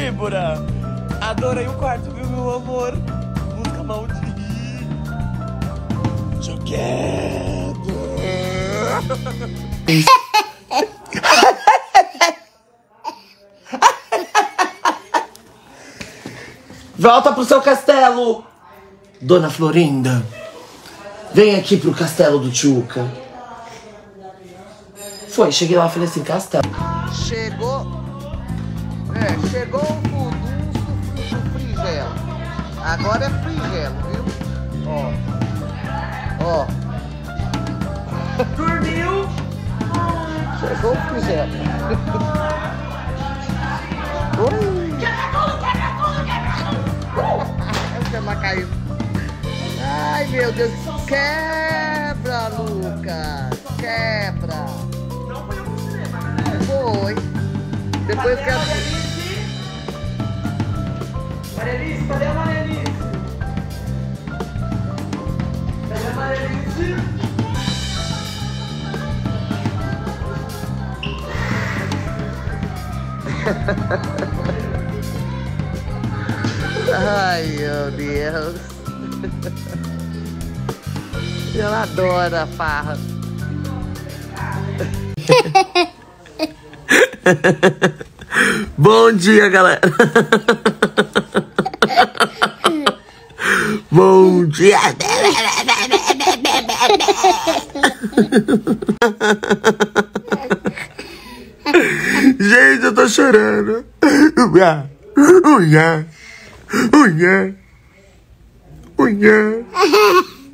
Débora. Adorei o quarto, viu, meu amor? Música maldita. Together. Volta pro seu castelo, Dona Florinda. Vem aqui pro castelo do Tchuca. Foi, cheguei lá e falei assim, castelo. Chegou. Chegou o furdunço frigelo. Agora é frigelo, viu? Ó. Dormiu? Chegou o frigelo. Oi. Essa caiu. Ai, meu Deus. Quebra, Lucas. Quebra. Não foi um cinema, né? Foi. Depois que Marielice, cadê a Marielice? Cadê a Marielice? Ai, meu Deus. Ela adora farra. Bom dia, galera. Bom dia. Gente, eu tô chorando. Unha.